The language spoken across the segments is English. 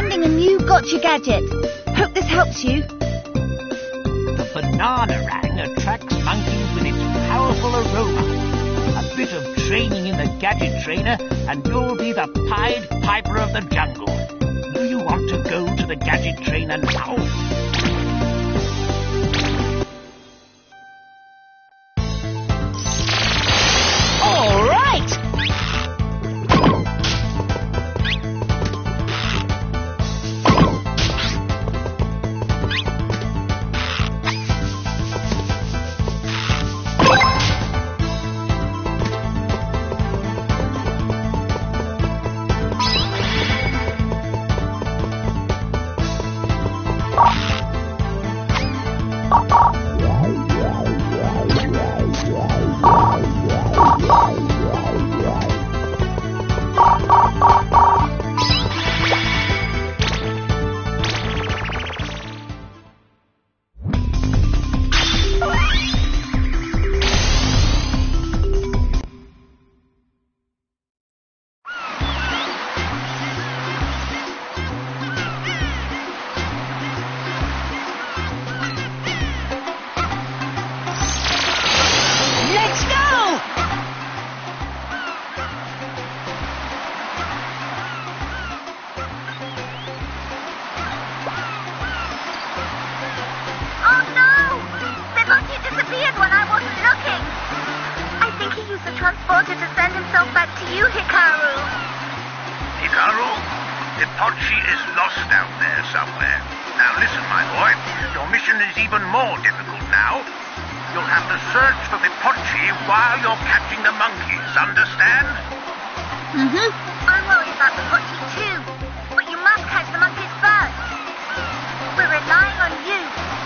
finding a new gotcha gadget. Hope this helps you. The banana-rang attracts monkeys with its powerful aroma. A bit of training in the gadget trainer and you'll be the Pied Piper of the jungle. Do you want to go to the gadget trainer now? All right! Transporter to send himself back to you, Hikaru. Hikaru? Ippochi is lost out there somewhere. Now listen, my boy. Your mission is even more difficult now. You'll have to search for Ippochi while you're catching the monkeys, understand? Mm-hmm. I'm worried about Ippochi too. But you must catch the monkeys first. We're relying on you.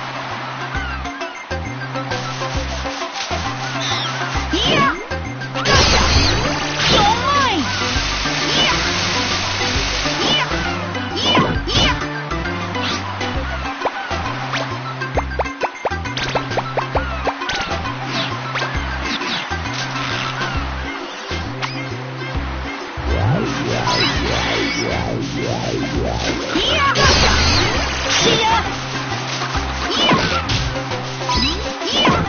Yeah! Gotcha! You're mine! Yeah! Yeah! Yeah! Yeah! Yeah! Gotcha! See ya! Yeah! Yeah!